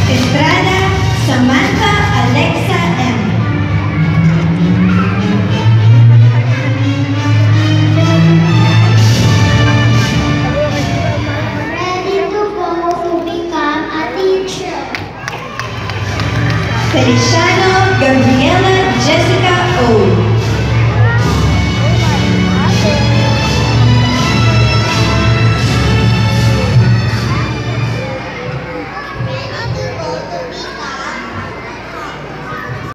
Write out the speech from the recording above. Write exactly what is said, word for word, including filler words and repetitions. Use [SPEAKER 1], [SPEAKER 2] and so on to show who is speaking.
[SPEAKER 1] Estrada Samantha Alexa M.
[SPEAKER 2] Ready to go to become a teacher.
[SPEAKER 1] Feliciano Gabriela